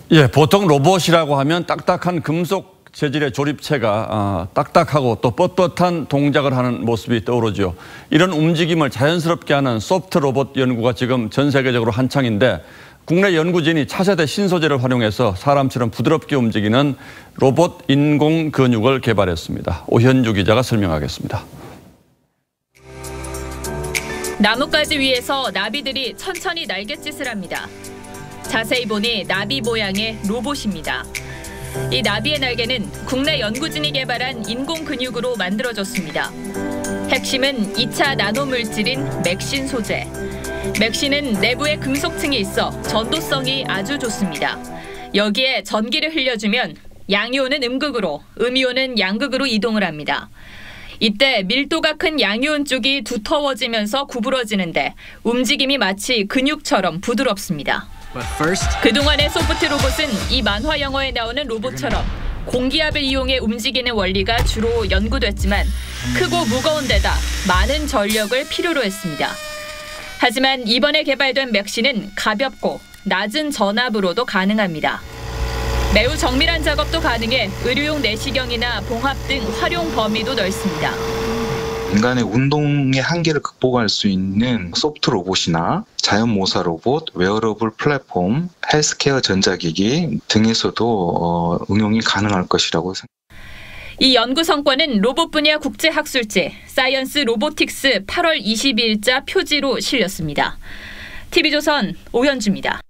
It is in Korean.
예, 보통 로봇이라고 하면 딱딱한 금속 재질의 조립체가 딱딱하고 또 뻣뻣한 동작을 하는 모습이 떠오르죠. 이런 움직임을 자연스럽게 하는 소프트 로봇 연구가 지금 전 세계적으로 한창인데 국내 연구진이 차세대 신소재를 활용해서 사람처럼 부드럽게 움직이는 로봇 인공 근육을 개발했습니다. 오현주 기자가 설명하겠습니다. 나뭇가지 위에서 나비들이 천천히 날갯짓을 합니다. 자세히 보니 나비 모양의 로봇입니다. 이 나비의 날개는 국내 연구진이 개발한 인공 근육으로 만들어졌습니다. 핵심은 2차 나노물질인 맥신 소재. 맥신은 내부에 금속층이 있어 전도성이 아주 좋습니다. 여기에 전기를 흘려주면 양이온은 음극으로, 음이온은 양극으로 이동을 합니다. 이때 밀도가 큰 양이온 쪽이 두터워지면서 구부러지는데 움직임이 마치 근육처럼 부드럽습니다. 그동안의 소프트 로봇은 이 만화 영화에 나오는 로봇처럼 공기압을 이용해 움직이는 원리가 주로 연구됐지만 크고 무거운 데다 많은 전력을 필요로 했습니다. 하지만 이번에 개발된 맥신은 가볍고 낮은 전압으로도 가능합니다. 매우 정밀한 작업도 가능해 의료용 내시경이나 봉합 등 활용 범위도 넓습니다. 인간의 운동의 한계를 극복할 수 있는 소프트 로봇이나 자연모사 로봇, 웨어러블 플랫폼, 헬스케어 전자기기 등에서도 응용이 가능할 것이라고 생각합니다. 이 연구 성과는 로봇 분야 국제학술지 사이언스 로보틱스 8월 22일자 표지로 실렸습니다. TV조선 오현주입니다.